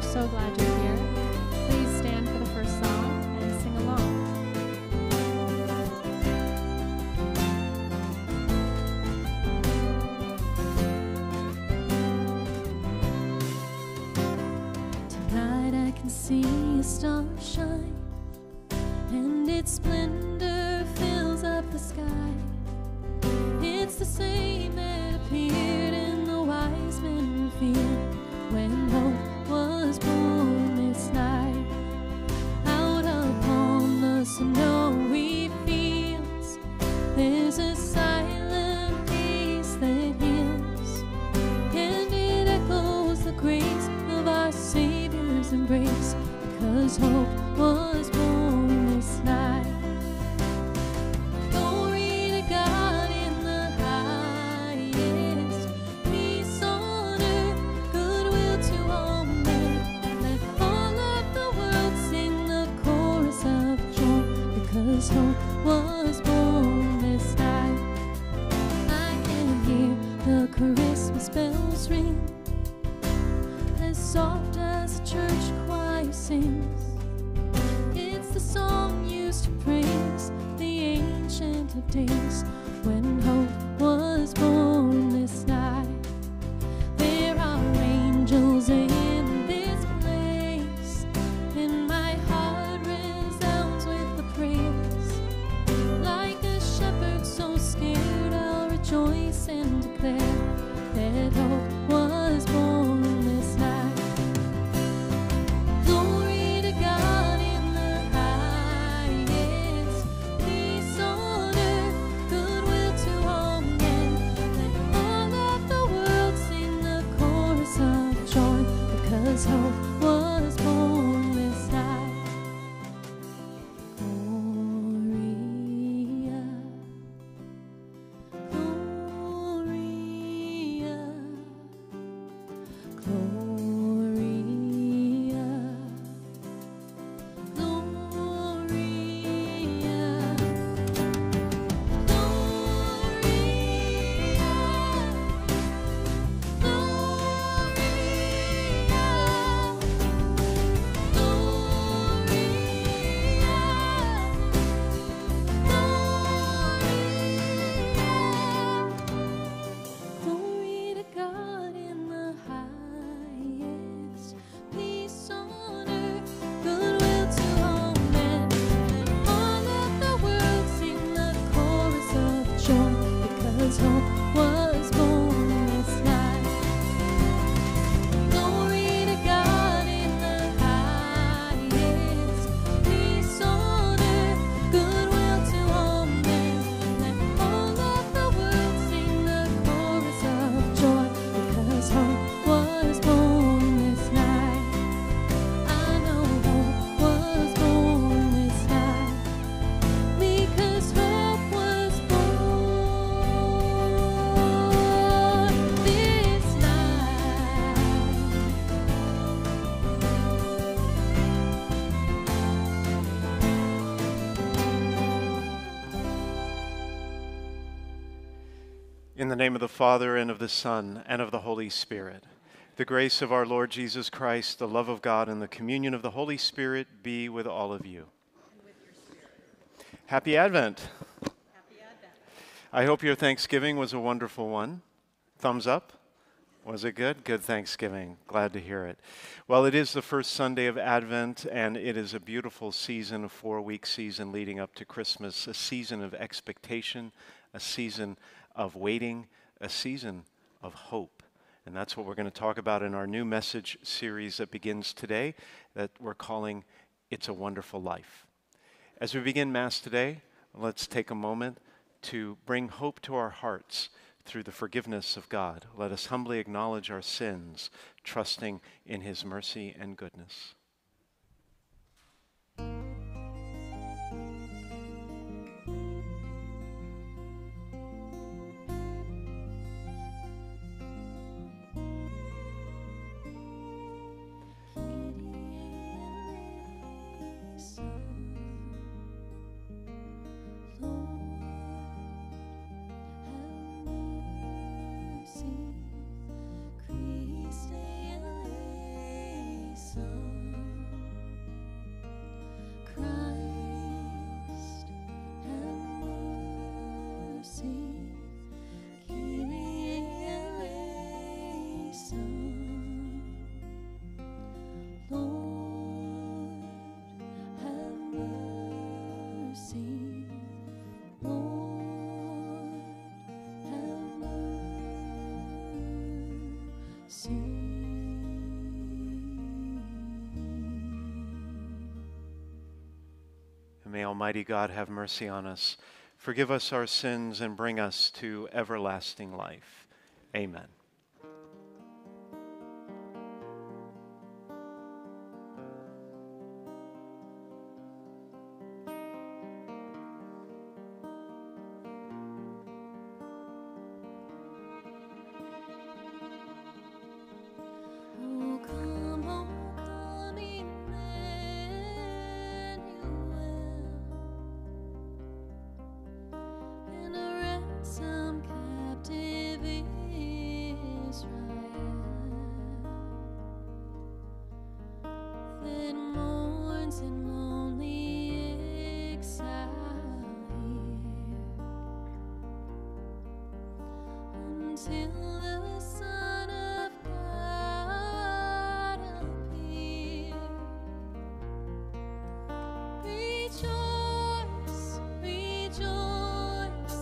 so glad you're here. Please stand for the first song and sing along. Tonight I can see a star shine, and its splendor fills up the sky. It's the same that appeared in the wise men field when hope was born this night. Out upon the snowy fields, there's a silent peace that heals, and it echoes the grace of our Savior's embrace, because hope was born this night. Glory to God in the highest, peace on earth, goodwill to all men. Let all of the world sing the chorus of joy, because hope was born this night. I can hear the Christmas bells ring, as soft as a church choir sings. It's the song used to praise the Ancient of Days when hope was born this night. There are angels in this place, and my heart resounds with the praise. Like a shepherd so scared, I'll rejoice and declare that hope was born this night. Glory to God in the highest, peace on earth, goodwill to all men. Let all of the world sing the chorus of joy, because hope was born this night. Gloria, Gloria, Gloria, Glory to God in the highest, peace on earth, goodwill to all men. Let all of the world sing the chorus of joy, because hope was born this night. Glory to God in the highest, peace on earth, goodwill to all men. Let all of the world sing the chorus of joy, because hope was born this night. I know hope was born this night, because hope was born this In the name of the Father, and of the Son, and of the Holy Spirit, the grace of our Lord Jesus Christ, the love of God, and the communion of the Holy Spirit be with all of you. Happy Advent. I hope your Thanksgiving was a wonderful one. Thumbs up. Was it good? Good Thanksgiving. Glad to hear it. Well, it is the first Sunday of Advent, and it is a beautiful season, a 4-week season leading up to Christmas, a season of expectation, a season of waiting, a season of hope. And that's what we're going to talk about in our new message series that begins today, that we're calling It's a Wonderful Life. As we begin Mass today, let's take a moment to bring hope to our hearts through the forgiveness of God. Let us humbly acknowledge our sins, trusting in His mercy and goodness. Christ, And may Almighty God have mercy on us, forgive us our sins, and bring us to everlasting life. Amen. Oh, come, Emmanuel, and ransom captive Israel, that mourns in lonely exile here, until the Son of God appear. Rejoice, rejoice,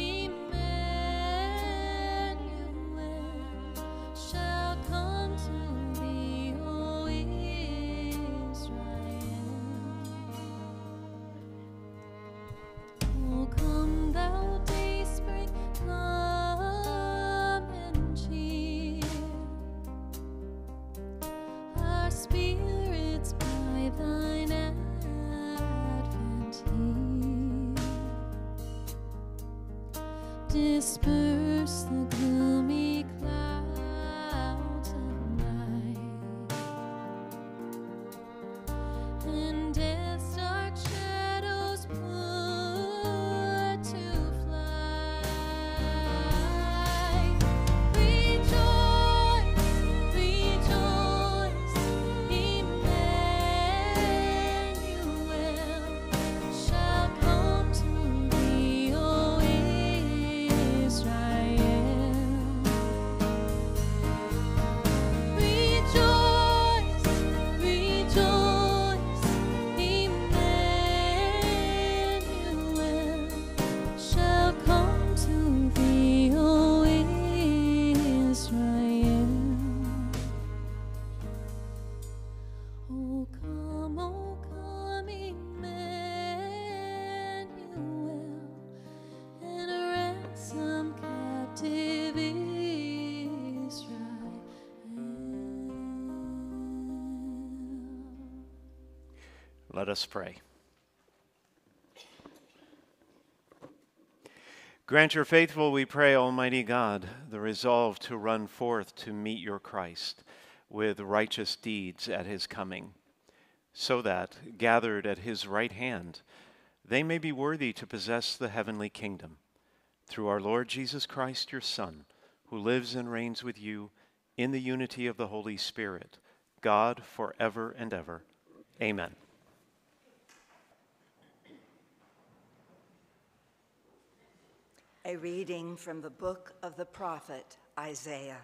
Emmanuel shall come to thee, O Israel. Oh, come thou dayspring, come and cheer our spirits by thine advent here. Disperse the gloomy clouds of night, and death's dark shadows put to flight. Rejoice, rejoice, Emmanuel shall come to thee, O Israel. Rejoice, rejoice, Emmanuel shall come to thee, O Israel. Oh, come, Emmanuel, and ransom captive Israel. Let us pray. Grant your faithful, we pray, Almighty God, the resolve to run forth to meet your Christ with righteous deeds at his coming, so that, gathered at his right hand, they may be worthy to possess the heavenly kingdom. Through our Lord Jesus Christ, your Son, who lives and reigns with you in the unity of the Holy Spirit, God, forever and ever. Amen. A reading from the book of the prophet Isaiah.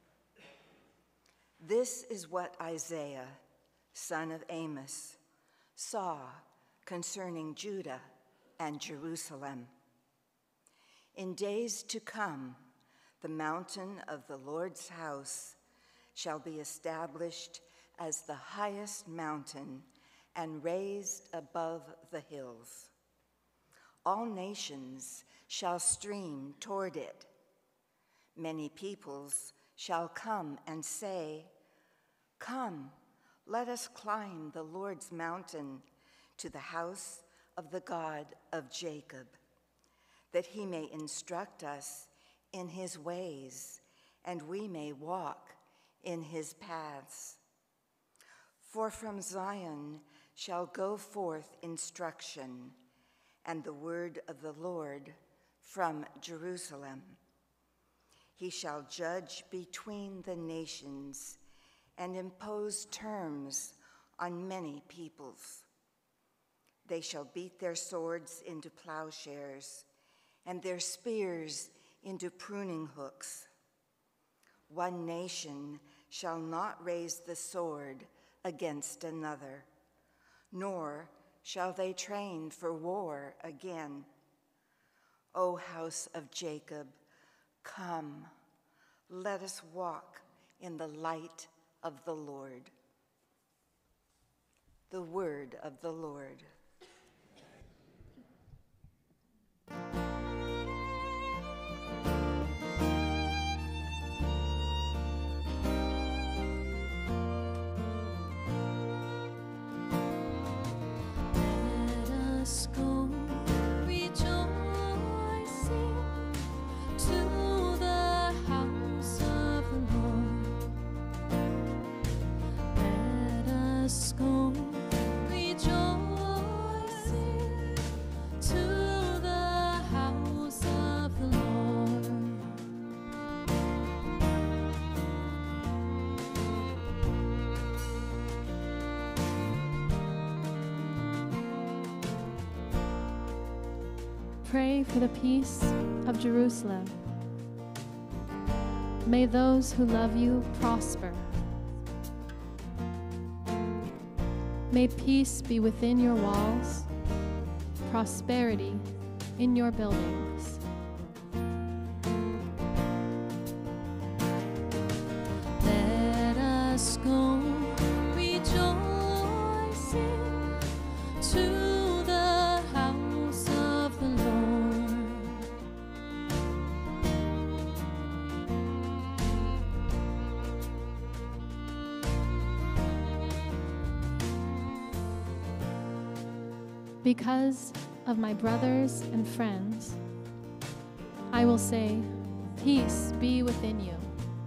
This is what Isaiah, son of Amos, saw concerning Judah and Jerusalem. In days to come, the mountain of the Lord's house shall be established as the highest mountain and raised above the hills. All nations shall stream toward it. Many peoples shall come and say, "Come, let us climb the Lord's mountain to the house of the God of Jacob, that he may instruct us in his ways, and we may walk in his paths. For from Zion shall go forth instruction, and the word of the Lord from Jerusalem. He shall judge between the nations and impose terms on many peoples. They shall beat their swords into plowshares and their spears into pruning hooks. One nation shall not raise the sword against another, nor shall they train for war again. O house of Jacob, come, let us walk in the light of the Lord." The word of the Lord. pray for the peace of Jerusalem. May those who love you prosper. May peace be within your walls, prosperity in your buildings. Let us go rejoicing to the house of the Lord. Because of my brothers and friends, I will say, peace be within you.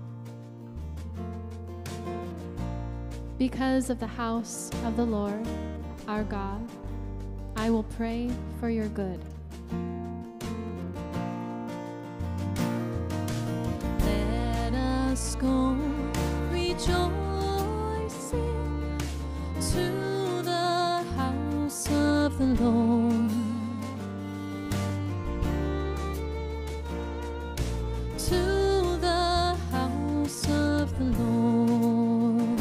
Because of the house of the Lord, our God, I will pray for your good. Let us go rejoicing to the house of the Lord. To the house of the Lord.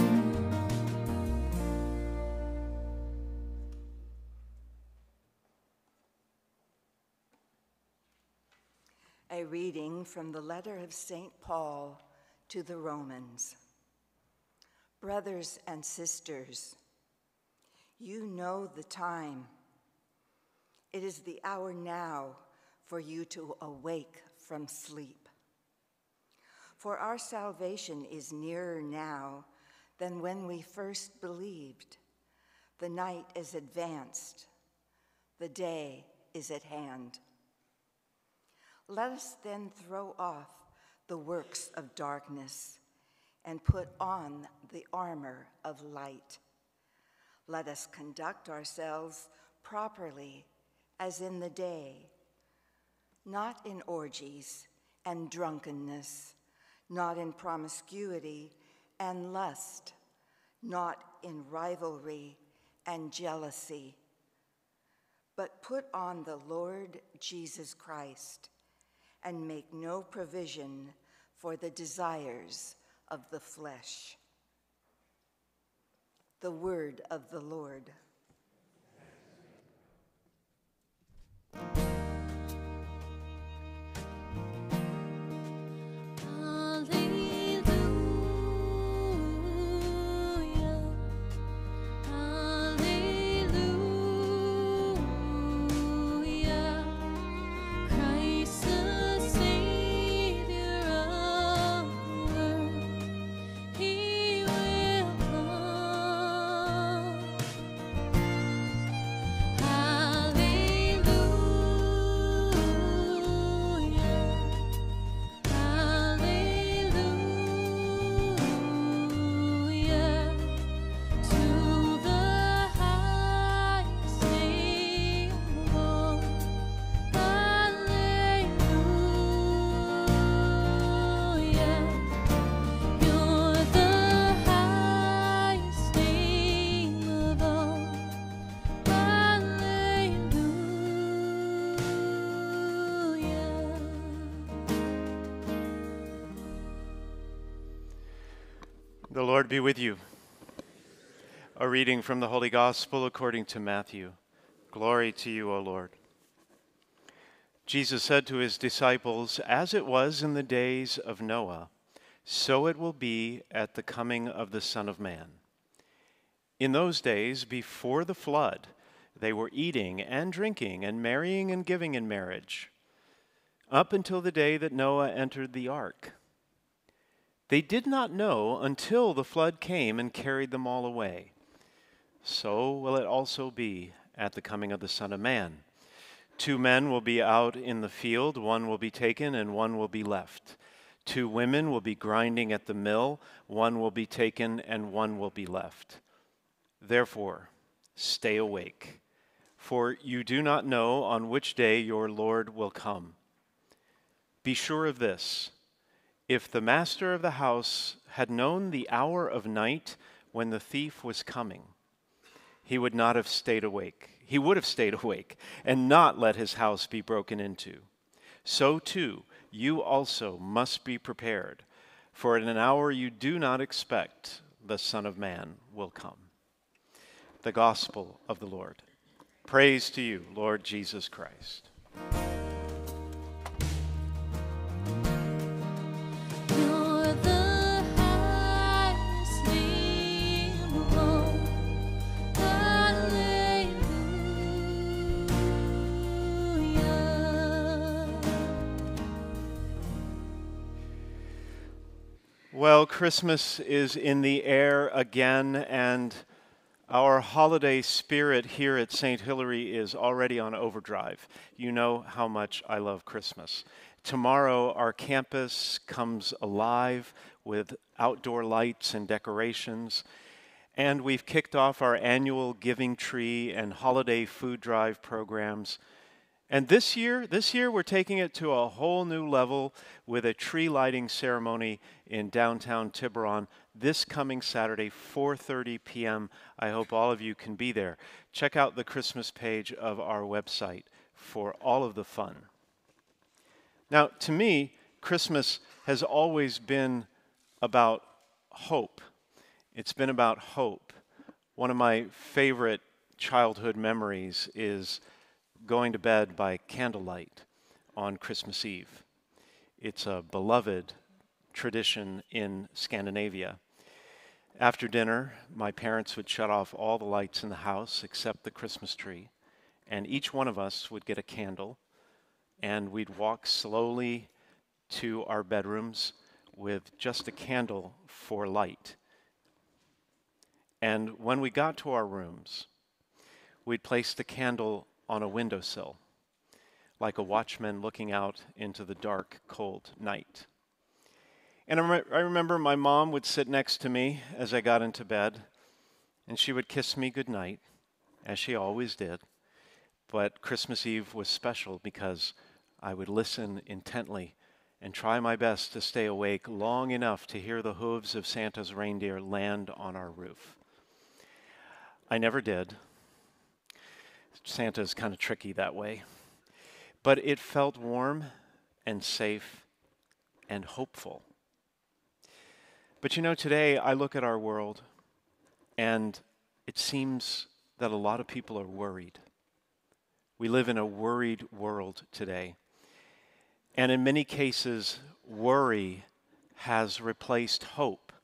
A reading from the letter of St. Paul to the Romans. Brothers and sisters, you know the time. It is the hour now for you to awake from sleep. For our salvation is nearer now than when we first believed. The night is advanced. The day is at hand. Let us then throw off the works of darkness and put on the armor of light. Let us conduct ourselves properly as in the day, not in orgies and drunkenness, not in promiscuity and lust, not in rivalry and jealousy, but put on the Lord Jesus Christ and make no provision for the desires of the flesh. The word of the Lord. The Lord be with you. A reading from the Holy Gospel according to Matthew. Glory to you, O Lord. Jesus said to his disciples, "As it was in the days of Noah, so it will be at the coming of the Son of Man. In those days, before the flood, they were eating and drinking and marrying and giving in marriage, up until the day that Noah entered the ark. They did not know until the flood came and carried them all away. So will it also be at the coming of the Son of Man. 2 men will be out in the field, one will be taken and one will be left. 2 women will be grinding at the mill, one will be taken and one will be left. Therefore, stay awake, for you do not know on which day your Lord will come. Be sure of this. If the master of the house had known the hour of night when the thief was coming, he would not have stayed awake. He would have stayed awake and not let his house be broken into. So too, you also must be prepared, for in an hour you do not expect the Son of Man will come. The Gospel of the Lord. Praise to you, Lord Jesus Christ. You're the highest name of all. Hallelujah. Well, Christmas is in the air again, and our holiday spirit here at St. Hilary is already on overdrive. You know how much I love Christmas. Tomorrow, our campus comes alive with outdoor lights and decorations, and we've kicked off our annual giving tree and holiday food drive programs. And this year we're taking it to a whole new level with a tree lighting ceremony in downtown Tiburon this coming Saturday, 4:30 p.m. I hope all of you can be there. Check out the Christmas page of our website for all of the fun. Now, to me, Christmas has always been about hope. It's been about hope. One of my favorite childhood memories is going to bed by candlelight on Christmas Eve. It's a beloved tradition in Scandinavia. After dinner, my parents would shut off all the lights in the house except the Christmas tree, and each one of us would get a candle, and we'd walk slowly to our bedrooms with just a candle for light. And when we got to our rooms, we'd place the candle on a windowsill, like a watchman looking out into the dark, cold night. And I remember my mom would sit next to me as I got into bed, and she would kiss me goodnight, as she always did. But Christmas Eve was special because I would listen intently and try my best to stay awake long enough to hear the hooves of Santa's reindeer land on our roof. I never did. Santa's kind of tricky that way. But it felt warm and safe and hopeful. But you know, today I look at our world and it seems that a lot of people are worried. We live in a worried world today. And in many cases, worry has replaced hope.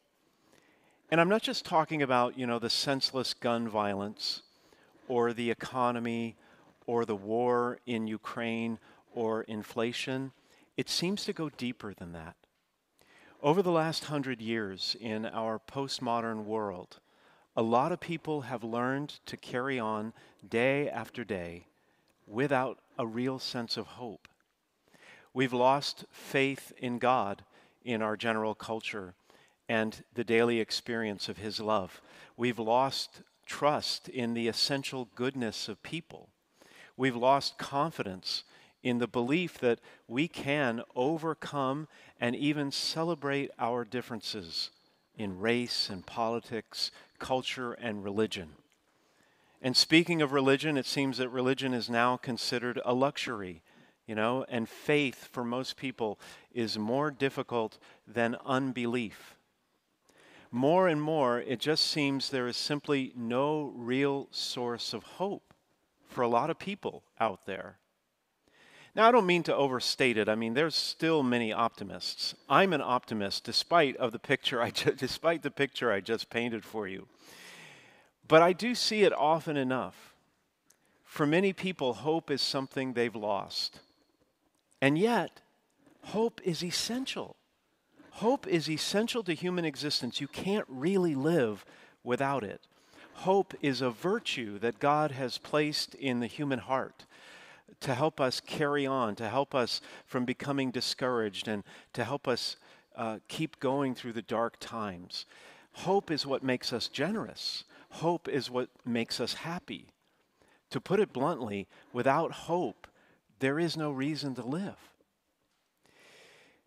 And I'm not just talking about, the senseless gun violence or the economy or the war in Ukraine or inflation. It seems to go deeper than that. Over the last 100 years in our postmodern world, a lot of people have learned to carry on day after day without a real sense of hope. We've lost faith in God in our general culture and the daily experience of His love. We've lost trust in the essential goodness of people. We've lost confidence in the belief that we can overcome and even celebrate our differences in race and politics, culture and religion. And speaking of religion, it seems that religion is now considered a luxury, and faith for most people is more difficult than unbelief. More and more, it just seems there is simply no real source of hope for a lot of people out there. Now, I don't mean to overstate it. I mean, there's still many optimists. I'm an optimist despite the picture I just painted for you. But I do see it often enough. For many people, hope is something they've lost. And yet, hope is essential. Hope is essential to human existence. You can't really live without it. Hope is a virtue that God has placed in the human heart to help us carry on, to help us from becoming discouraged, and to help us keep going through the dark times. Hope is what makes us generous. Hope is what makes us happy. To put it bluntly, without hope, there is no reason to live.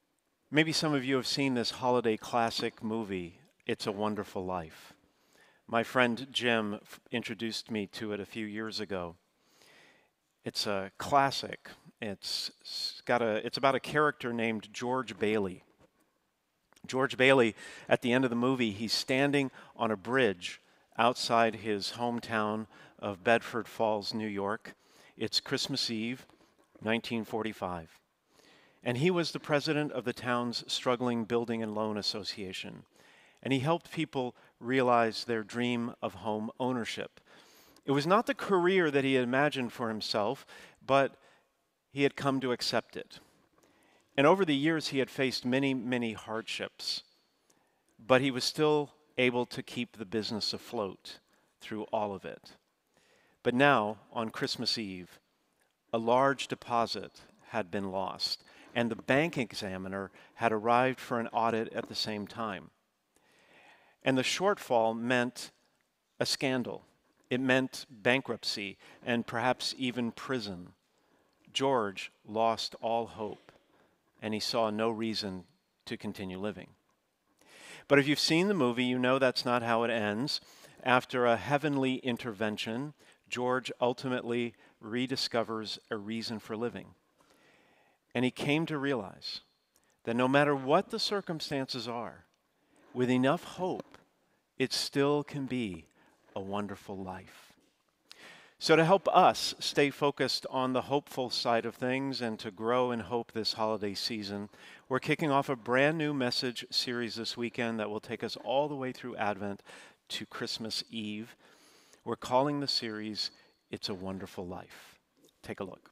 Maybe some of you have seen this holiday classic movie, It's a Wonderful Life. My friend Jim introduced me to it a few years ago. It's a classic. It's about a character named George Bailey. George Bailey, at the end of the movie, he's standing on a bridge outside his hometown of Bedford Falls, New York. It's Christmas Eve, 1945. And he was the president of the town's struggling Building and Loan Association. And he helped people realize their dream of home ownership. It was not the career that he had imagined for himself, but he had come to accept it. And over the years, he had faced many, many hardships, but he was still able to keep the business afloat through all of it. But now, on Christmas Eve, a large deposit had been lost, and the bank examiner had arrived for an audit at the same time. And the shortfall meant a scandal. It meant bankruptcy and perhaps even prison. George lost all hope, and he saw no reason to continue living. But if you've seen the movie, you know that's not how it ends. After a heavenly intervention, George ultimately rediscovers a reason for living. And he came to realize that no matter what the circumstances are, with enough hope, it still can be a wonderful life. So to help us stay focused on the hopeful side of things and to grow in hope this holiday season, we're kicking off a brand new message series this weekend that will take us all the way through Advent to Christmas Eve. We're calling the series, It's a Wonderful Life. Take a look.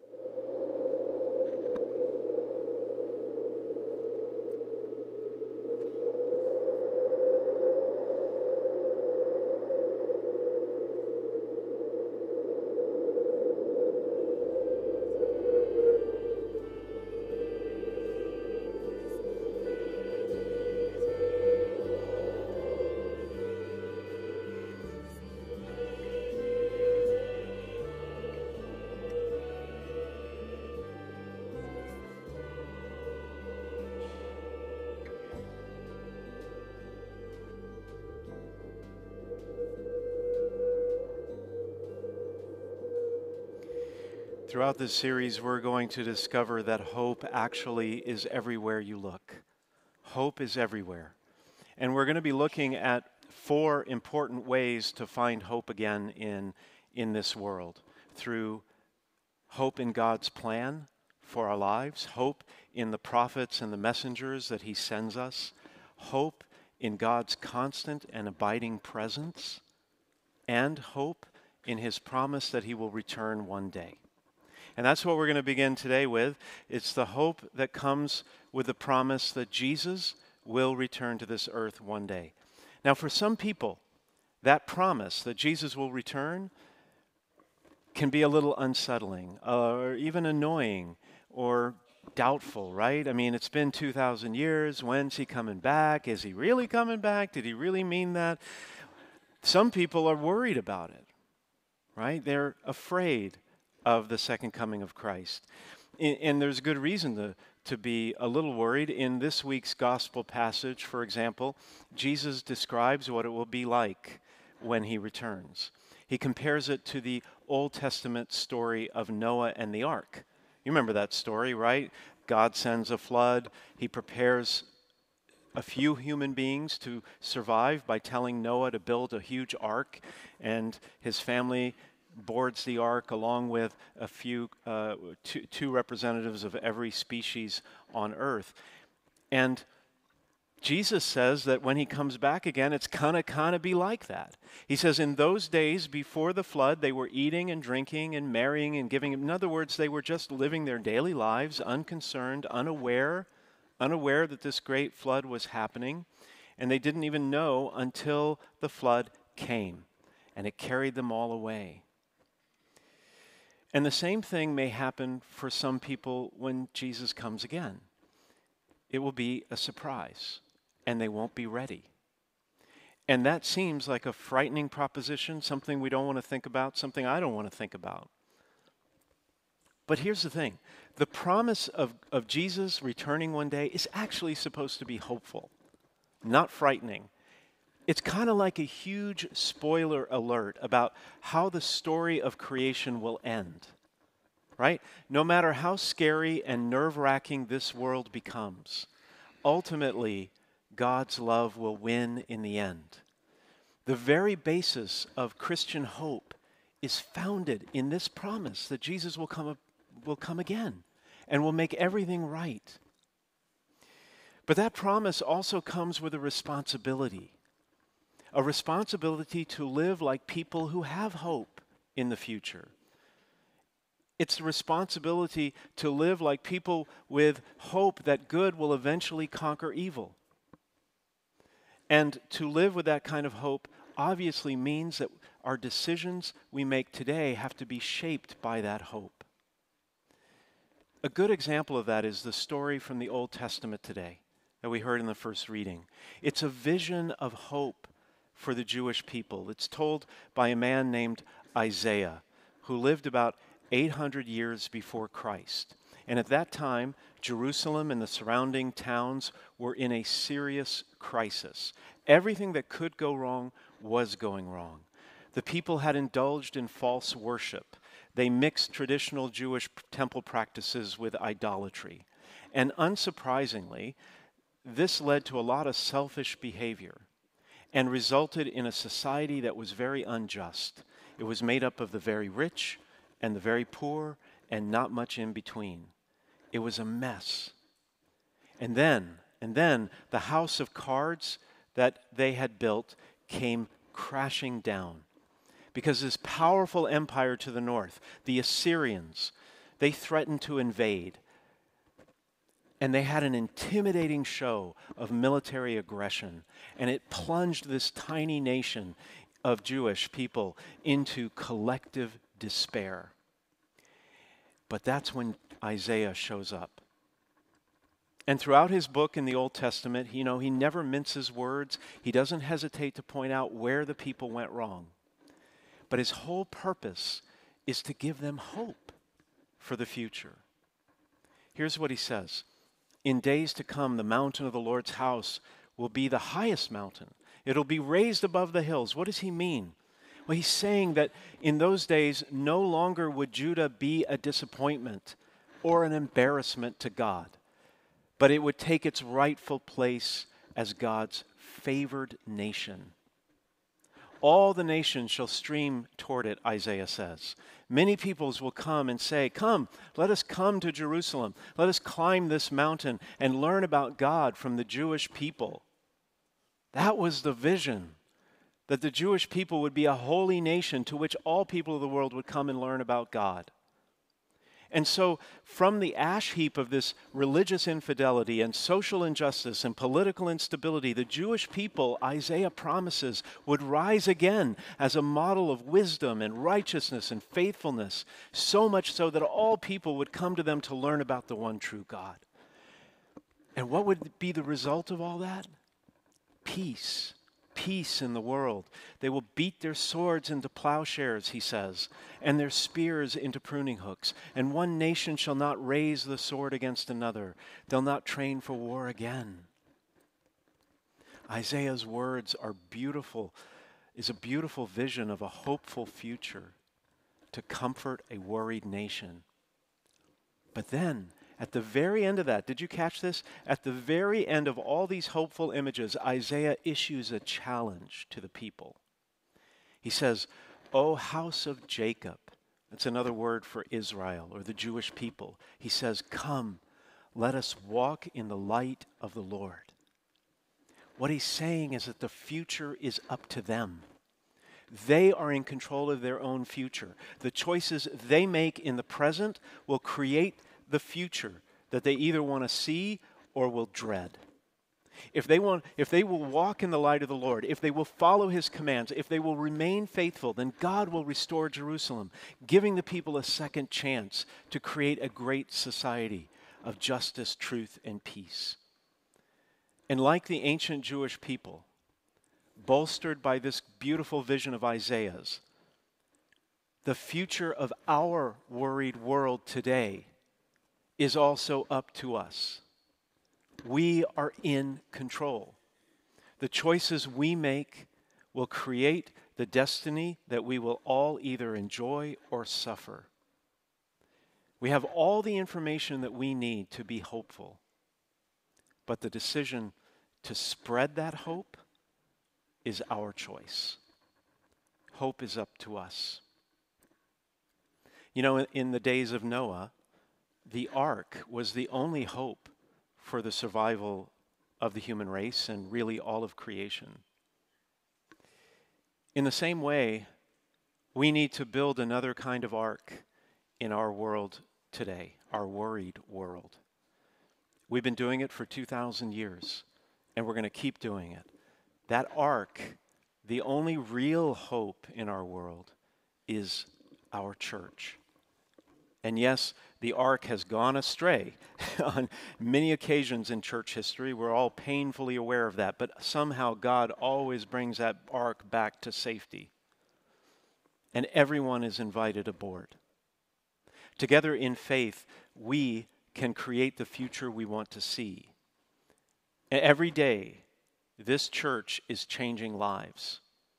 Throughout this series, we're going to discover that hope actually is everywhere you look. Hope is everywhere. And we're going to be looking at 4 important ways to find hope again in this world. Through hope in God's plan for our lives, hope in the prophets and the messengers that he sends us, hope in God's constant and abiding presence, and hope in his promise that he will return one day. And that's what we're going to begin today with. It's the hope that comes with the promise that Jesus will return to this earth one day. Now, for some people, that promise that Jesus will return can be a little unsettling or even annoying or doubtful, right? I mean, it's been 2,000 years. When's he coming back? Is he really coming back? Did he really mean that? Some people are worried about it, right? They're afraid of the second coming of Christ. And there's good reason to be a little worried. In this week's gospel passage, for example, Jesus describes what it will be like when he returns. He compares it to the Old Testament story of Noah and the ark. You remember that story, right? God sends a flood. He prepares a few human beings to survive by telling Noah to build a huge ark, and his family boards the ark along with a few, two representatives of every species on earth. And Jesus says that when he comes back again, it's kind of be like that. He says in those days before the flood, they were eating and drinking and marrying and giving. In other words, they were just living their daily lives, unconcerned, unaware that this great flood was happening. And they didn't even know until the flood came, and it carried them all away. And the same thing may happen for some people when Jesus comes again. It will be a surprise, and they won't be ready. And that seems like a frightening proposition, something we don't want to think about, something I don't want to think about. But here's the thing. The promise of Jesus returning one day is actually supposed to be hopeful, not frightening. It's kind of like a huge spoiler alert about how the story of creation will end, right? No matter how scary and nerve-wracking this world becomes, ultimately, God's love will win in the end. The very basis of Christian hope is founded in this promise that Jesus will come again and will make everything right. But that promise also comes with a responsibility to live like people who have hope in the future. It's the responsibility to live like people with hope that good will eventually conquer evil. And to live with that kind of hope obviously means that our decisions we make today have to be shaped by that hope. A good example of that is the story from the Old Testament today that we heard in the first reading. It's a vision of hope for the Jewish people. It's told by a man named Isaiah, who lived about 800 years before Christ. And at that time, Jerusalem and the surrounding towns were in a serious crisis. Everything that could go wrong was going wrong. The people had indulged in false worship. They mixed traditional Jewish temple practices with idolatry. And unsurprisingly, this led to a lot of selfish behavior and resulted in a society that was very unjust. It was made up of the very rich and the very poor and not much in between. It was a mess. And then the house of cards that they had built came crashing down. Because this powerful empire to the north, the Assyrians, they threatened to invade. And they had an intimidating show of military aggression. And it plunged this tiny nation of Jewish people into collective despair. But that's when Isaiah shows up. And throughout his book in the Old Testament, he never minces words. He doesn't hesitate to point out where the people went wrong. But his whole purpose is to give them hope for the future. Here's what he says. In days to come, the mountain of the Lord's house will be the highest mountain. It'll be raised above the hills. What does he mean? Well, he's saying that in those days, no longer would Judah be a disappointment or an embarrassment to God, but it would take its rightful place as God's favored nation. All the nations shall stream toward it, Isaiah says. Many peoples will come and say, "Come, let us come to Jerusalem. Let us climb this mountain and learn about God from the Jewish people." That was the vision, that the Jewish people would be a holy nation to which all people of the world would come and learn about God. And so from the ash heap of this religious infidelity and social injustice and political instability, the Jewish people, Isaiah promises, would rise again as a model of wisdom and righteousness and faithfulness, so much so that all people would come to them to learn about the one true God. And what would be the result of all that? Peace. Peace in the world. They will beat their swords into plowshares, he says, and their spears into pruning hooks. And one nation shall not raise the sword against another. They'll not train for war again. Isaiah's words are beautiful, is a beautiful vision of a hopeful future to comfort a worried nation. But then, at the very end of that, did you catch this? At the very end of all these hopeful images, Isaiah issues a challenge to the people. He says, "O house of Jacob," that's another word for Israel or the Jewish people. He says, "Come, let us walk in the light of the Lord." What he's saying is that the future is up to them. They are in control of their own future. The choices they make in the present will create the future that they either want to see or will dread. If they will walk in the light of the Lord, if they will follow his commands, if they will remain faithful, then God will restore Jerusalem, giving the people a second chance to create a great society of justice, truth, and peace. And like the ancient Jewish people, bolstered by this beautiful vision of Isaiah's, the future of our worried world today is also up to us. We are in control. The choices we make will create the destiny that we will all either enjoy or suffer. We have all the information that we need to be hopeful, but the decision to spread that hope is our choice. Hope is up to us. You know, in the days of Noah, the ark was the only hope for the survival of the human race and really all of creation. In the same way, we need to build another kind of ark in our world today, our worried world. We've been doing it for 2,000 years, and we're going to keep doing it. That ark, the only real hope in our world, is our church. And yes, the ark has gone astray on many occasions in church history. We're all painfully aware of that, but somehow God always brings that ark back to safety. And everyone is invited aboard. Together in faith, we can create the future we want to see. Every day, this church is changing lives.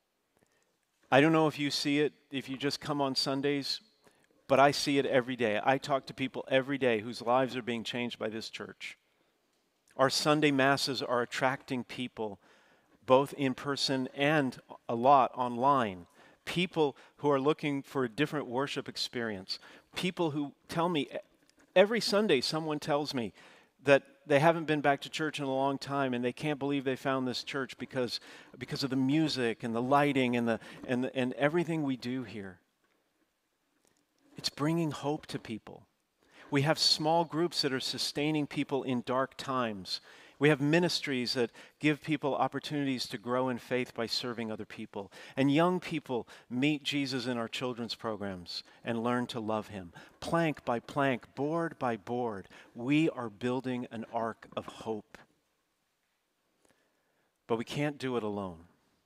I don't know if you see it, if you just come on Sundays, but I see it every day. I talk to people every day whose lives are being changed by this church. Our Sunday masses are attracting people, both in person and a lot online. People who are looking for a different worship experience. People who tell me, every Sunday someone tells me that they haven't been back to church in a long time and they can't believe they found this church because of the music and the lighting and everything we do here. It's bringing hope to people. We have small groups that are sustaining people in dark times. We have ministries that give people opportunities to grow in faith by serving other people. And young people meet Jesus in our children's programs and learn to love him. Plank by plank, board by board, we are building an ark of hope. But we can't do it alone.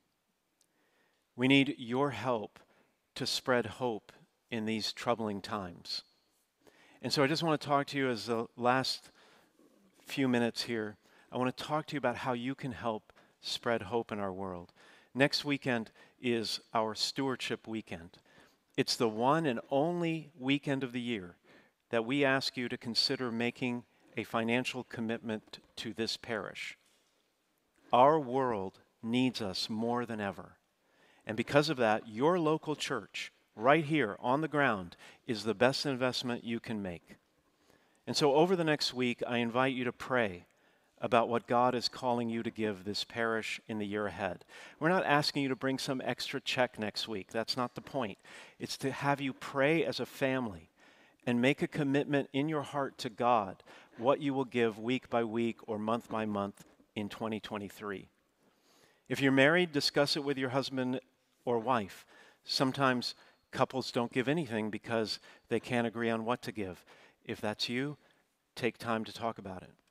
We need your help to spread hope in these troubling times. And so I just want to talk to you as the last few minutes here. I want to talk to you about how you can help spread hope in our world. Next weekend is our stewardship weekend. It's the one and only weekend of the year that we ask you to consider making a financial commitment to this parish. Our world needs us more than ever. And because of that, your local church, right here on the ground, is the best investment you can make. And so over the next week, I invite you to pray about what God is calling you to give this parish in the year ahead. We're not asking you to bring some extra check next week. That's not the point. It's to have you pray as a family and make a commitment in your heart to God what you will give week by week or month by month in 2023. If you're married, discuss it with your husband or wife. Sometimes couples don't give anything because they can't agree on what to give. If that's you, take time to talk about it.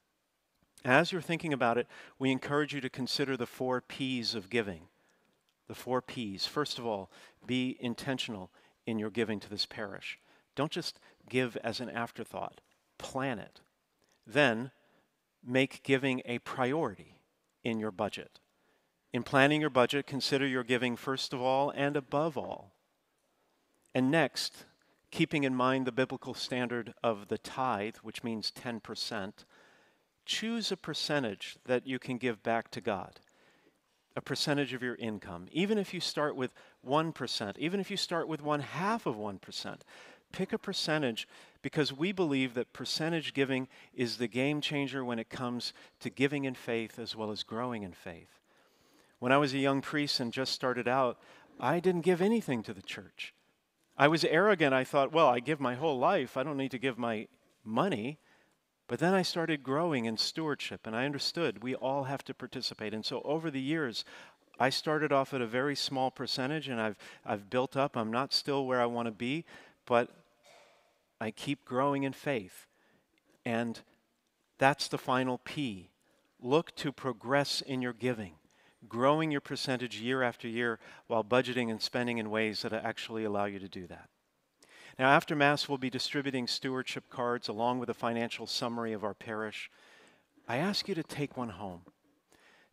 As you're thinking about it, we encourage you to consider the 4 P's of giving. The 4 P's. First of all, be intentional in your giving to this parish. Don't just give as an afterthought. Plan it. Then, make giving a priority in your budget. In planning your budget, consider your giving first of all and above all. And next, keeping in mind the biblical standard of the tithe, which means 10%, choose a percentage that you can give back to God, a percentage of your income. Even if you start with 1%, even if you start with 1/2 of 1%, pick a percentage, because we believe that percentage giving is the game changer when it comes to giving in faith as well as growing in faith. When I was a young priest and just started out, I didn't give anything to the church. I was arrogant. I thought, well, I give my whole life. I don't need to give my money. But then I started growing in stewardship, and I understood we all have to participate. And so over the years, I started off at a very small percentage, and I've built up. I'm not still where I want to be, but I keep growing in faith. And that's the final P. Look to progress in your giving, growing your percentage year after year while budgeting and spending in ways that actually allow you to do that. Now, after Mass, we'll be distributing stewardship cards along with a financial summary of our parish. I ask you to take one home.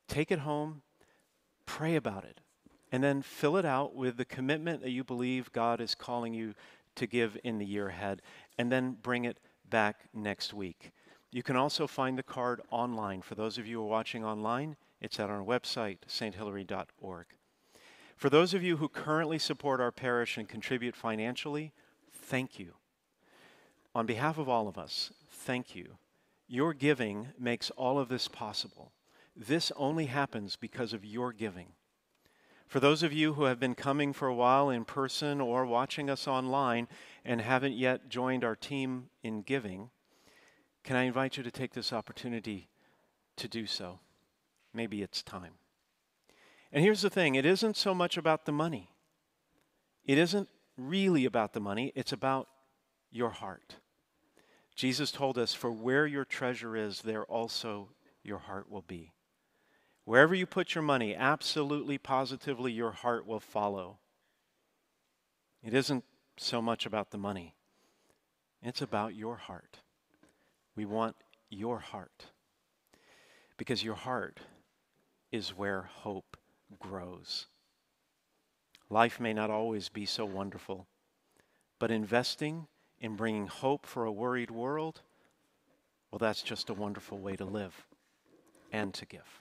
Take it home, pray about it, and then fill it out with the commitment that you believe God is calling you to give in the year ahead, and then bring it back next week. You can also find the card online. For those of you who are watching online, it's at our website, sthilary.org. For those of you who currently support our parish and contribute financially, thank you. On behalf of all of us, thank you. Your giving makes all of this possible. This only happens because of your giving. For those of you who have been coming for a while in person or watching us online and haven't yet joined our team in giving, can I invite you to take this opportunity to do so? Maybe it's time. And here's the thing, it isn't so much about the money. It isn't really about the money, it's about your heart. Jesus told us, for where your treasure is, there also your heart will be. Wherever you put your money, absolutely, positively, your heart will follow. It isn't so much about the money. It's about your heart. We want your heart. Because your heart is where hope grows. Life may not always be so wonderful, but investing in bringing hope for a worried world, well, that's just a wonderful way to live and to give.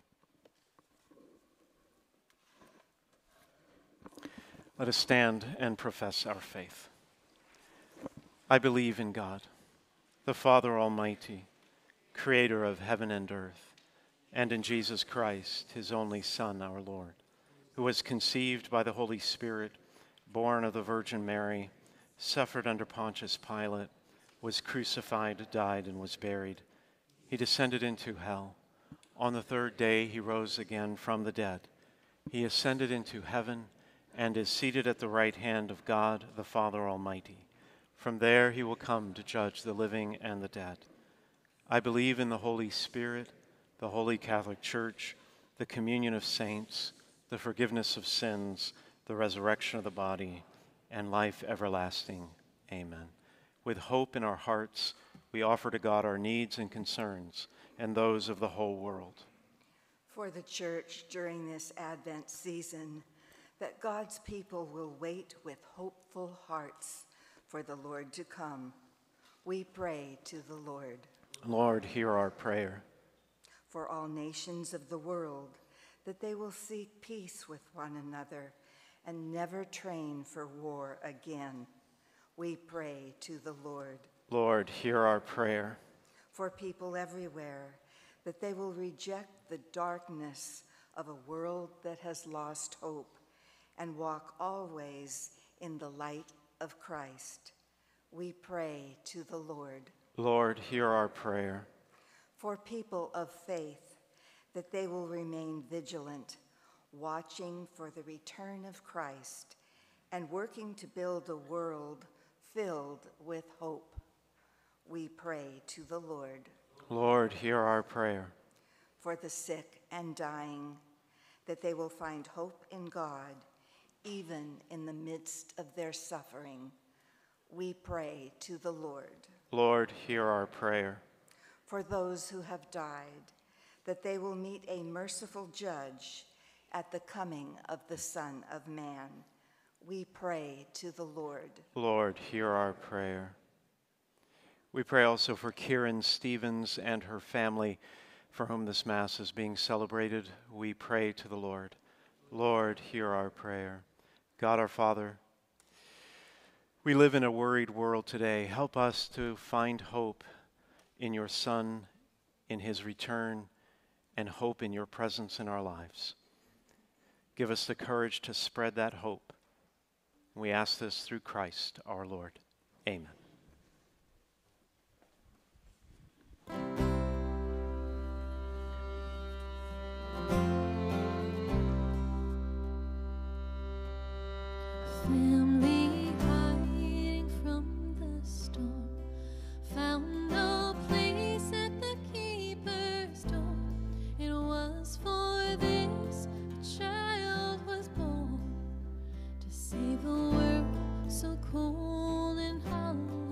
Let us stand and profess our faith. I believe in God, the Father Almighty, creator of heaven and earth, and in Jesus Christ, his only Son, our Lord, who was conceived by the Holy Spirit, born of the Virgin Mary, suffered under Pontius Pilate, was crucified, died, and was buried. He descended into hell. On the third day he rose again from the dead. He ascended into heaven and is seated at the right hand of God, the Father Almighty. From there he will come to judge the living and the dead. I believe in the Holy Spirit, the Holy Catholic Church, the communion of saints, the forgiveness of sins, the resurrection of the body, and life everlasting. Amen. With hope in our hearts, we offer to God our needs and concerns and those of the whole world. For the church during this Advent season, that God's people will wait with hopeful hearts for the Lord to come, we pray to the Lord. Lord, hear our prayer. For all nations of the world, that they will seek peace with one another and never train for war again, we pray to the Lord. Lord, hear our prayer. For people everywhere, that they will reject the darkness of a world that has lost hope and walk always in the light of Christ, we pray to the Lord. Lord, hear our prayer. For people of faith, that they will remain vigilant, watching for the return of Christ and working to build a world filled with hope, we pray to the Lord. Lord, hear our prayer. For the sick and dying, that they will find hope in God, even in the midst of their suffering, we pray to the Lord. Lord, hear our prayer. For those who have died, that they will meet a merciful judge at the coming of the Son of Man, we pray to the Lord. Lord, hear our prayer. We pray also for Kieran Stevens and her family, for whom this Mass is being celebrated. We pray to the Lord. Lord, hear our prayer. God our Father, we live in a worried world today. Help us to find hope in your Son, in his return, and hope in your presence in our lives. Give us the courage to spread that hope. We ask this through Christ our Lord. Amen. Family hiding from the storm found no place at the keeper's door. It was for this a child was born, to save a world so cold and hollow.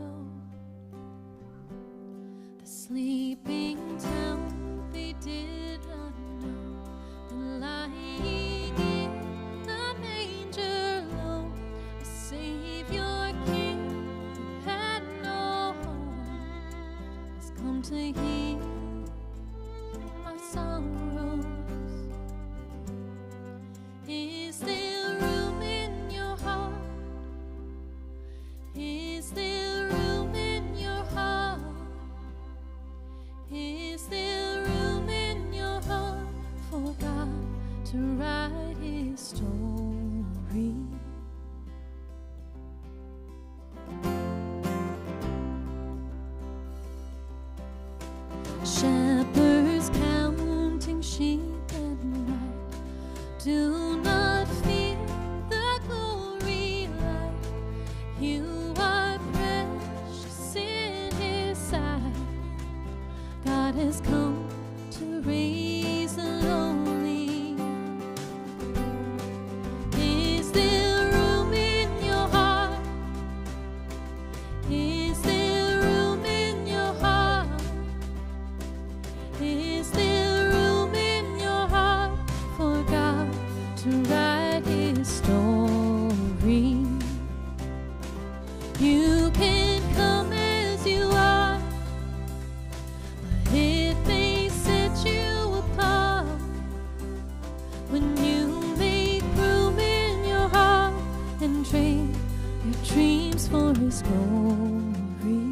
sing your dreams for His glory.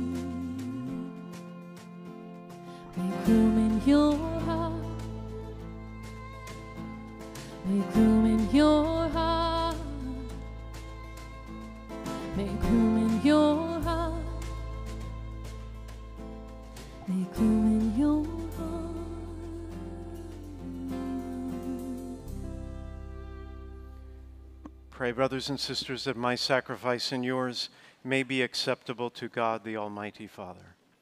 Make room in your heart. Make room in your heart. Make room in your heart. Make room in your heart. Pray, brothers and sisters, that my sacrifice and yours may be acceptable to God, the Almighty Father.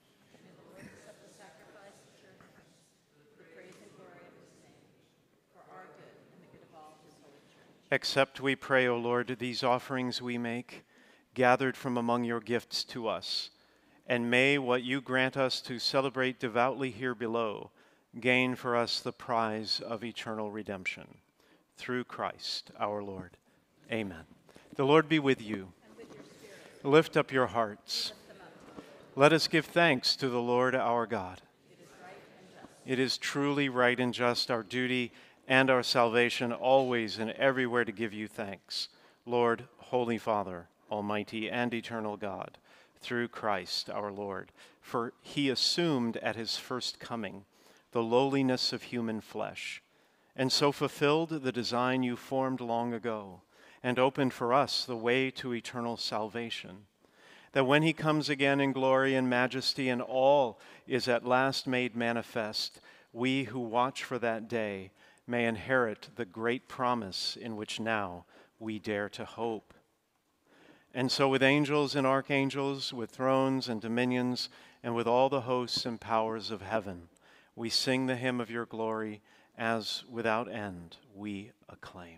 Accept, we pray, O Lord, these offerings we make, gathered from among your gifts to us, and may what you grant us to celebrate devoutly here below gain for us the prize of eternal redemption. Through Christ our Lord. Amen. The Lord be with you. And with your spirit. Lift up your hearts. Lift them up. Let us give thanks to the Lord our God. It is right and just. It is truly right and just, our duty and our salvation, always and everywhere to give you thanks. Lord, Holy Father, Almighty and eternal God, through Christ our Lord. For he assumed at his first coming the lowliness of human flesh, and so fulfilled the design you formed long ago, and opened for us the way to eternal salvation, that when he comes again in glory and majesty and all is at last made manifest, we who watch for that day may inherit the great promise in which now we dare to hope. And so with angels and archangels, with thrones and dominions, and with all the hosts and powers of heaven, we sing the hymn of your glory as without end we acclaim.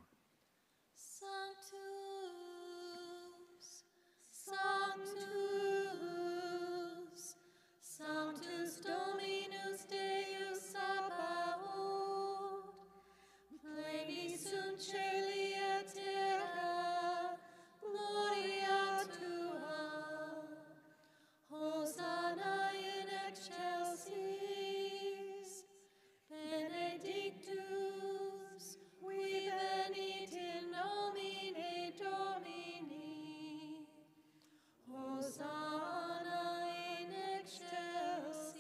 Sanctus, Sanctus Dominus Deus Sabaoth, pleni sunt caeli et terra, gloria tua, Hosanna in excelsis, benedictus, qui venit in nomine Domini, Hosanna in excelsis.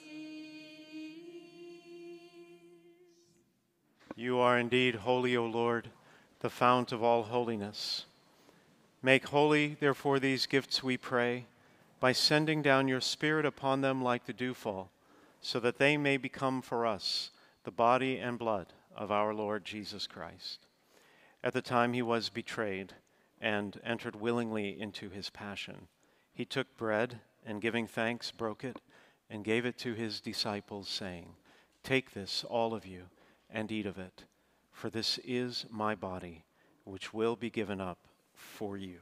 You are indeed holy, O Lord, the fount of all holiness. Make holy, therefore, these gifts, we pray, by sending down your Spirit upon them like the dewfall, so that they may become for us the body and blood of our Lord Jesus Christ. At the time he was betrayed and entered willingly into his passion, he took bread and, giving thanks, broke it and gave it to his disciples, saying, "Take this, all of you, and eat of it, for this is my body, which will be given up for you."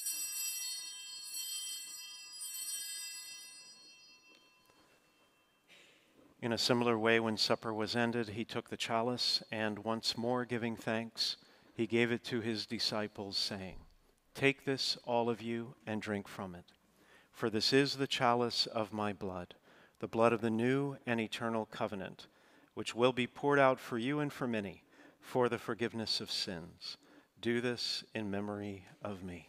In a similar way, when supper was ended, he took the chalice, and once more giving thanks, he gave it to his disciples, saying, "Take this, all of you, and drink from it. For this is the chalice of my blood, the blood of the new and eternal covenant, which will be poured out for you and for many for the forgiveness of sins. Do this in memory of me."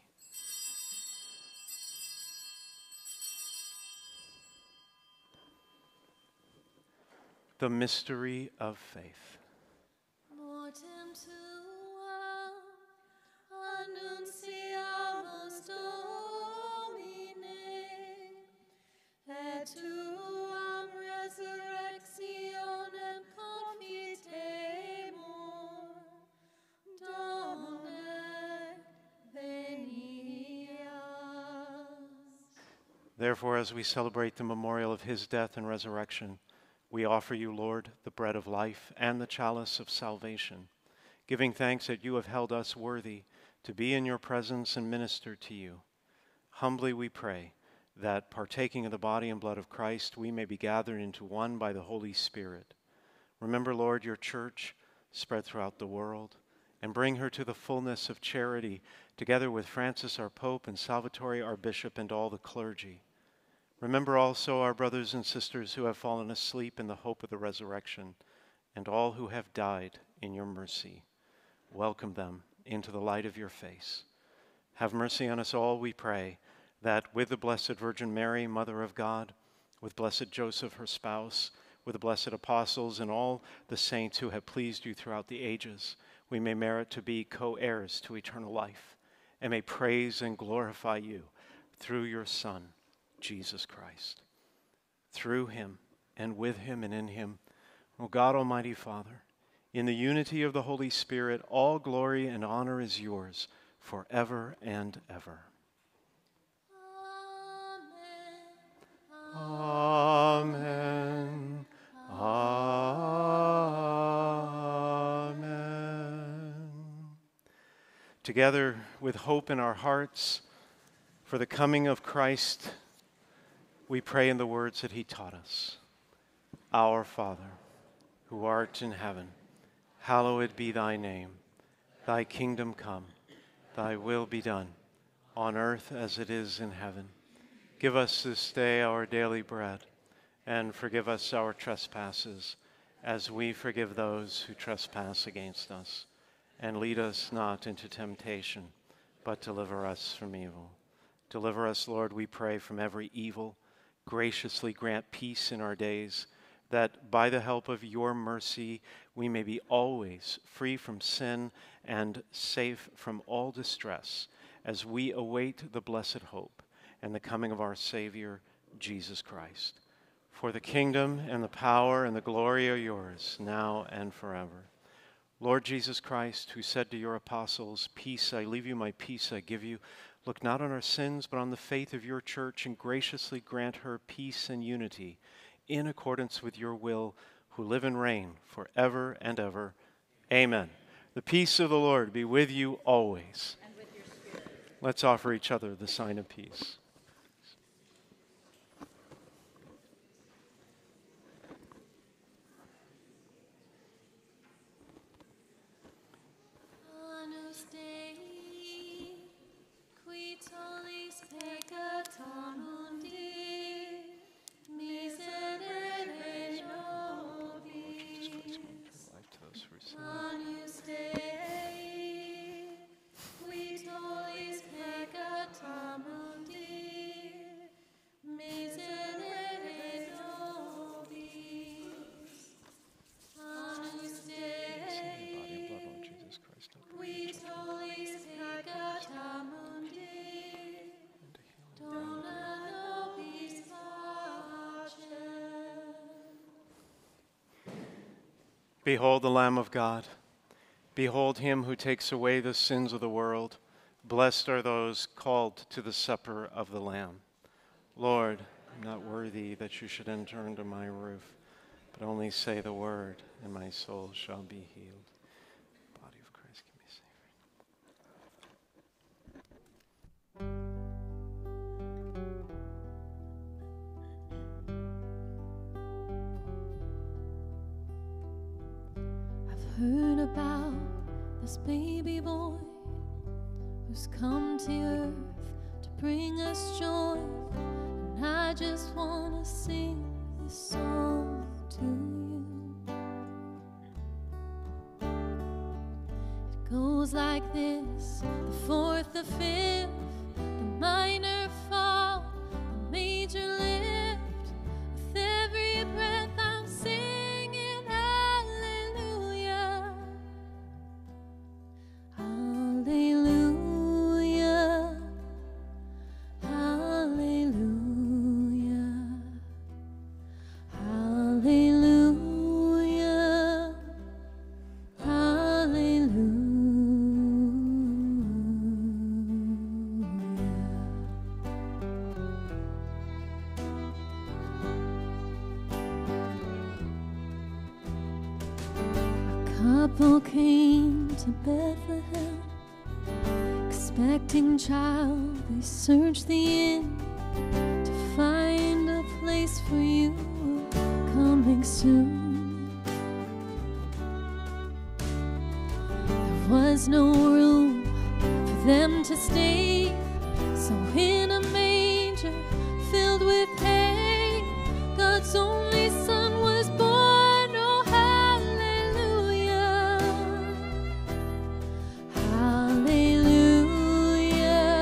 The mystery of faith. Mortem tuam annunciamus Domine, et tuam resurrectionem confitemur, Domine venias. Therefore, as we celebrate the memorial of his death and resurrection, we offer you, Lord, the bread of life and the chalice of salvation, giving thanks that you have held us worthy to be in your presence and minister to you. Humbly we pray that, partaking of the body and blood of Christ, we may be gathered into one by the Holy Spirit. Remember, Lord, your church spread throughout the world, and bring her to the fullness of charity, together with Francis our Pope and Salvatore our Bishop and all the clergy. Remember also our brothers and sisters who have fallen asleep in the hope of the resurrection, and all who have died in your mercy. Welcome them into the light of your face. Have mercy on us all, we pray, that with the Blessed Virgin Mary, Mother of God, with blessed Joseph, her spouse, with the blessed apostles and all the saints who have pleased you throughout the ages, we may merit to be co-heirs to eternal life, and may praise and glorify you through your Son, Jesus Christ. Through him, and with him, and in him, O God, Almighty Father, in the unity of the Holy Spirit, all glory and honor is yours forever and ever. Amen. Amen. Together with hope in our hearts for the coming of Christ, we pray in the words that he taught us. Our Father, who art in heaven, hallowed be thy name. Thy kingdom come, thy will be done, on earth as it is in heaven. Give us this day our daily bread, and forgive us our trespasses, as we forgive those who trespass against us. And lead us not into temptation, but deliver us from evil. Deliver us, Lord, we pray, from every evil. Graciously grant peace in our days, that by the help of your mercy we may be always free from sin and safe from all distress, as we await the blessed hope and the coming of our Savior, Jesus Christ. For the kingdom and the power and the glory are yours, now and forever. Lord Jesus Christ, who said to your apostles, "Peace I leave you, my peace I give you," look not on our sins, but on the faith of your church, and graciously grant her peace and unity, in accordance with your will, who live and reign forever and ever. Amen. The peace of the Lord be with you always. And with your spirit. Let's offer each other the sign of peace. Anus Dei, qui tollis peccata mundi, miserere nobis. Life to those who receive. Anus Dei, qui tollis peccata mundi, miserere nobis. Anus Body and blood, Dei, Lord Jesus Christ, I pray. qui tollis peccata mundi, dona nobis pacem. Behold the Lamb of God. Behold him who takes away the sins of the world. Blessed are those called to the supper of the Lamb. Lord, I'm not worthy that you should enter under my roof, but only say the word, and my soul shall be healed. Body of Christ, give me safe. I've heard about this baby boy who's come to earth to bring us joy, and I just want to sing this song to you. It goes like this: the fourth, the fifth, the minor fall, the major lift. With every breath I'm singing hallelujah, hallelujah, hallelujah, hallelujah, couple came to Bethlehem, expecting child. They searched the inn to find a place for you, coming soon. There was no room for them to stay, so in a manger filled with hay, God's only Son was born. Oh, hallelujah, hallelujah,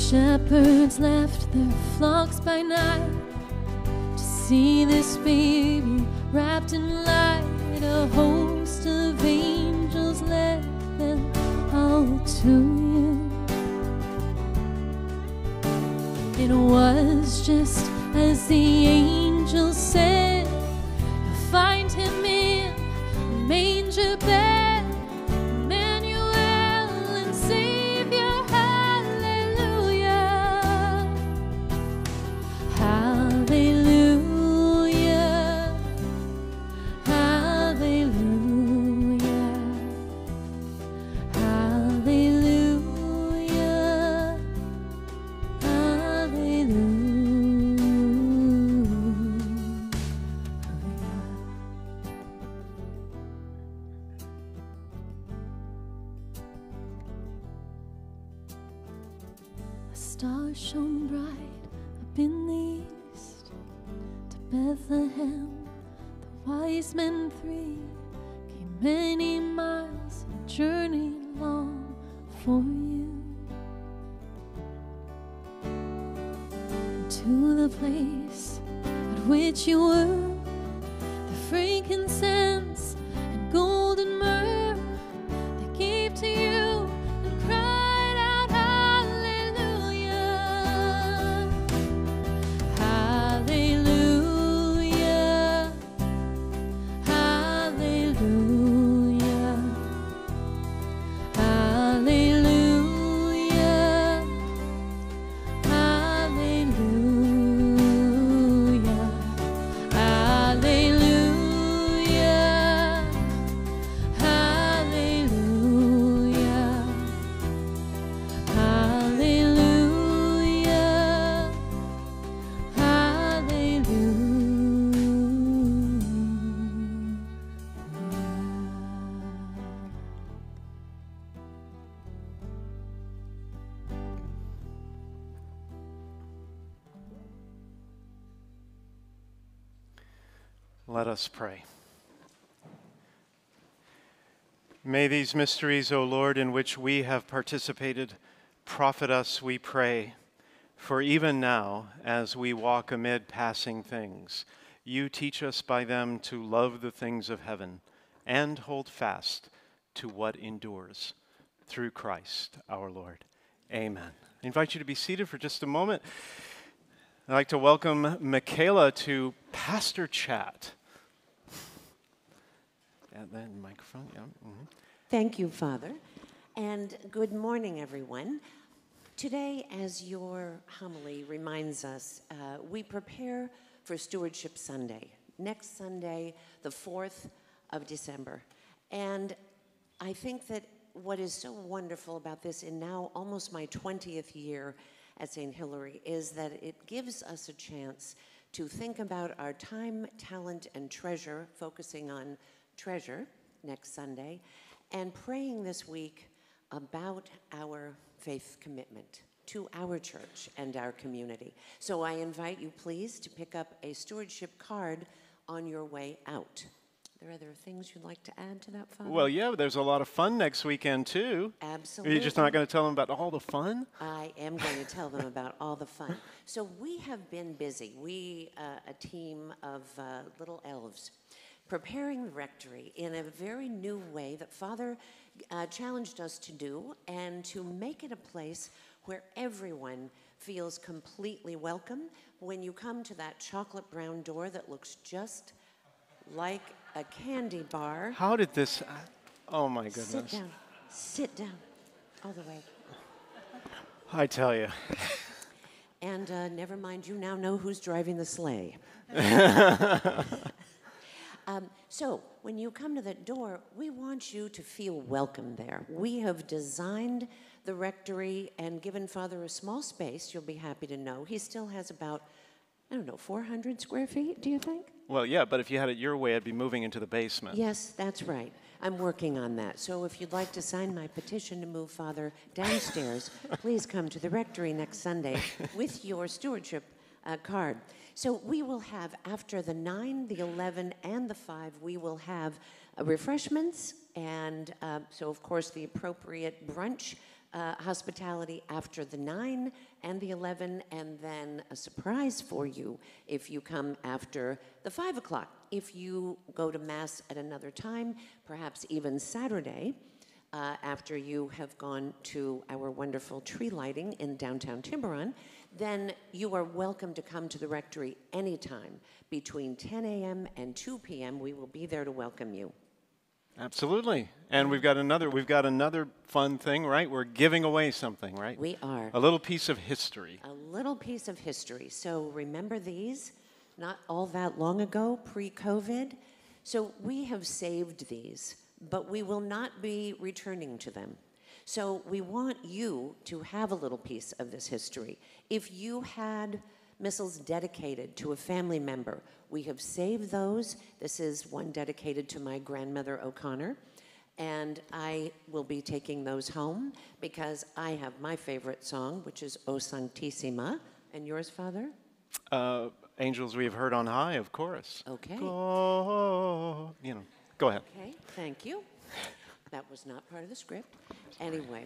Shepherds left their flocks by night to see this baby wrapped in light. A host of angels led them all to you. It was just as the angel said, you'll find him in a manger bed, Emmanuel and Savior, hallelujah, hallelujah, hallelujah, hallelujah, hallelujah. A star shone bright up in the east. To Bethlehem, the wise men three came many miles and journeyed long for you. And to the place at which you were, the frankincense and golden myrrh they gave to you and cried out, hallelujah, hallelujah, hallelujah, hallelujah, hallelujah, hallelujah, hallelujah, hallelujah, Let us pray. May these mysteries, O Lord, in which we have participated, profit us, we pray. For even now, as we walk amid passing things, you teach us by them to love the things of heaven and hold fast to what endures. Through Christ our Lord. Amen. I invite you to be seated for just a moment. I'd like to welcome Michaela to Pastor Chat. And then microphone, yeah. Mm-hmm. Thank you, Father, and good morning, everyone. Today, as your homily reminds us, we prepare for Stewardship Sunday, next Sunday, the 4th of December. And I think that what is so wonderful about this, in now almost my 20th year at St. Hilary, is that it gives us a chance to think about our time, talent, and treasure, focusing on treasure next Sunday, and praying this week about our faith commitment to our church and our community. So I invite you, please, to pick up a stewardship card on your way out. Are there other things you'd like to add to that, Father? Well, yeah, there's a lot of fun next weekend, too. Absolutely. You're just not going to tell them about all the fun? I am going to tell them about all the fun. So we have been busy. We, a team of little elves, preparing the rectory in a very new way that Father challenged us to do, and to make it a place where everyone feels completely welcome. When you come to that chocolate brown door that looks just like a candy bar. How did this, oh my goodness. Sit down, all the way. I tell you. And never mind, you now know who's driving the sleigh. So when you come to that door, we want you to feel welcome there. We have designed the rectory and given Father a small space, you'll be happy to know. He still has about, I don't know, 400 square feet, do you think? Well, yeah, but if you had it your way, I'd be moving into the basement. Yes, that's right. I'm working on that. So if you'd like to sign my petition to move Father downstairs, please come to the rectory next Sunday with your stewardship card. So we will have, after the 9, the 11, and the 5, we will have refreshments, and so, of course, the appropriate brunch hospitality after the 9 and the 11, and then a surprise for you if you come after the 5 o'clock. If you go to Mass at another time, perhaps even Saturday, after you have gone to our wonderful tree lighting in downtown Tiburon, then you are welcome to come to the rectory anytime between 10 a.m. and 2 p.m. We will be there to welcome you. Absolutely. And we've got another fun thing, right? We're giving away something, right? We are. A little piece of history. A little piece of history. So remember these, not all that long ago, pre-COVID. So we have saved these, but we will not be returning to them. So we want you to have a little piece of this history. If you had missals dedicated to a family member, we have saved those. This is one dedicated to my grandmother O'Connor, and I will be taking those home because I have my favorite song, which is O Sanctissima. And yours, Father? Angels We Have Heard on High, of course. Okay. Go, go ahead. Okay, thank you. That was not part of the script. Anyway,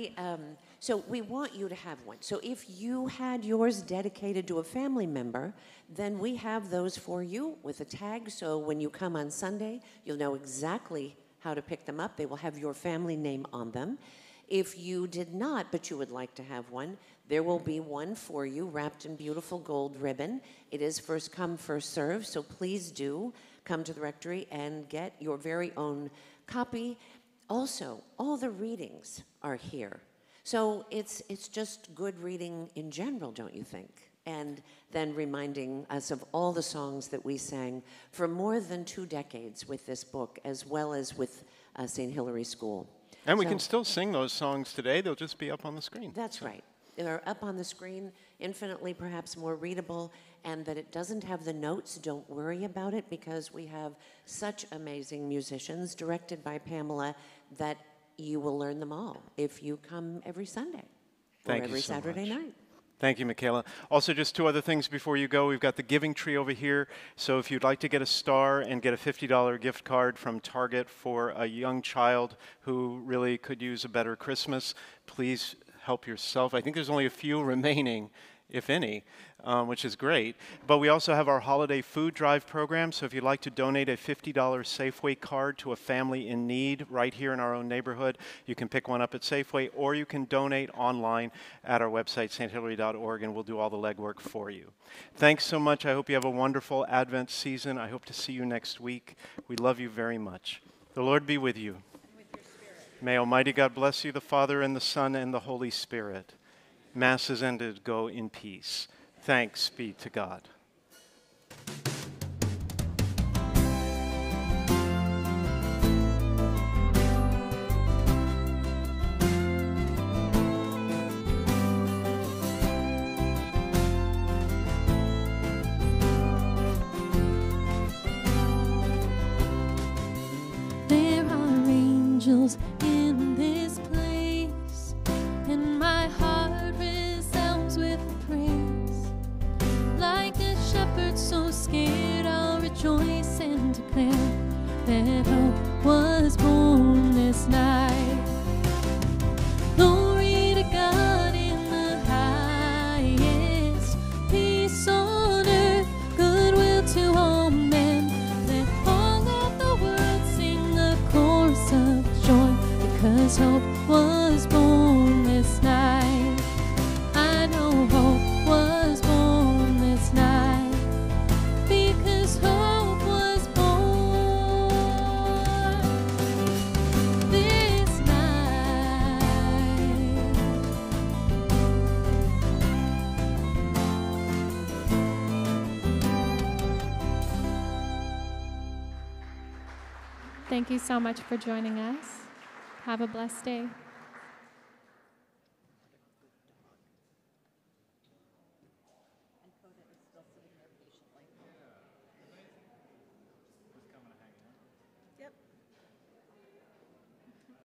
so we want you to have one. So if you had yours dedicated to a family member, then we have those for you with a tag. So when you come on Sunday, you'll know exactly how to pick them up. They will have your family name on them. If you did not, but you would like to have one, there will be one for you wrapped in beautiful gold ribbon. It is first come, first serve, so please do come to the rectory and get your very own copy. Also, all the readings are here. So it's just good reading in general, don't you think? And then reminding us of all the songs that we sang for more than 2 decades with this book, as well as with St. Hilary School. And we can still sing those songs today. They'll just be up on the screen. That's right. They're up on the screen, infinitely perhaps more readable, and that it doesn't have the notes. Don't worry about it, because we have such amazing musicians directed by Pamela that you will learn them all if you come every Sunday or every Saturday night. Thank you, Michaela. Also, just 2 other things before you go. We've got the giving tree over here. So if you'd like to get a star and get a $50 gift card from Target for a young child who really could use a better Christmas, please help yourself. I think there's only a few remaining, if any, which is great. But we also have our holiday food drive program. So if you'd like to donate a $50 Safeway card to a family in need right here in our own neighborhood, you can pick one up at Safeway, or you can donate online at our website, sthilary.org, and we'll do all the legwork for you. Thanks so much. I hope you have a wonderful Advent season. I hope to see you next week. We love you very much. The Lord be with you. And with your spirit. May Almighty God bless you, the Father, and the Son, and the Holy Spirit. Mass is ended. Go in peace. Thanks be to God. There are angels in this place, and my heart resounds with praise. Like a shepherd so scared, I'll rejoice and declare that hope was born this night. Glory to God in the highest, peace on earth, goodwill to all men. Let all of the world sing a chorus of joy, because hope was born this night. I know hope was born this night, because hope was born this night. Thank you so much for joining us. Have a blessed day.